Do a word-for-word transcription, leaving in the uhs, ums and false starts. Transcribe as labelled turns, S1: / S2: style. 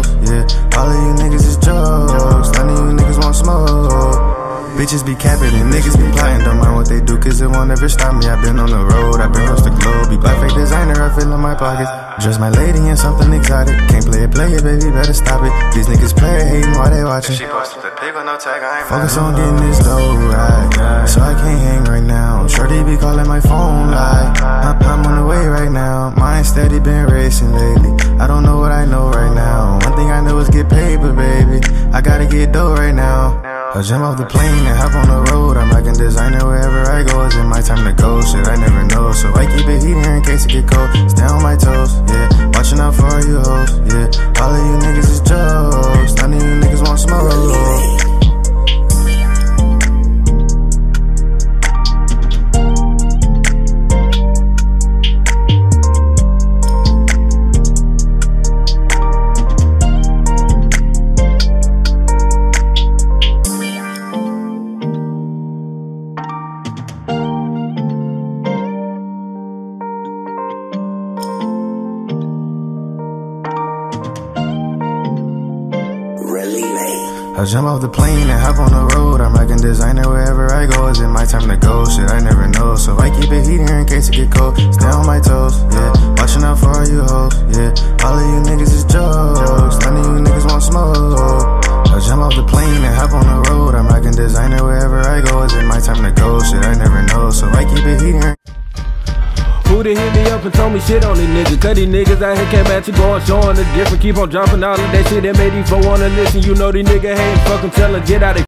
S1: yeah. All of you niggas is jokes, none of you niggas want smoke. Bitches be capping and niggas be plotting, don't mind what they do cause it won't ever stop me. I been on the road, I been across the globe, be black fake designer, I feel in my pockets. Dress my lady in something exotic, can't play it, play it, baby, better stop it. These niggas play hating while they watching. She posted the pig with no tag, I ain't focus on getting this dough right, so I can't hang right now. Shorty be calling my phone like I'm, I'm on the way right now. Mine steady been racing lately, I don't know what I know right now. One thing I know is get paid, but baby, I gotta get dough right now. I jump off the plane and hop on the road. I'm rockin' designer wherever I go. Is it my time to go? Shit, I never know. So I keep it heating in case it get cold. Stay on my toes, yeah. Watching out for all you hoes, yeah. All of you niggas is jokes. None of you niggas want smoke. I jump off the plane and hop on the road. I'm rockin' designer wherever I go. Is it my time to go? Shit, I never know. So I keep it heating in case it get cold. Stay on my toes, yeah. Watching out for all you hoes, yeah. All of you niggas is jokes. None of you niggas want smoke. I jump off the plane and hop on the road. I'm rockin' designer wherever I go. Is it my time to go? Shit, I never know. So I keep it heating.
S2: Who done hit me up and told me shit on these niggas? Cause these niggas out here came at you going, showing the different. Keep on dropping all of that shit that made these folk wanna listen. You know these niggas ain't fucking tellin', get out of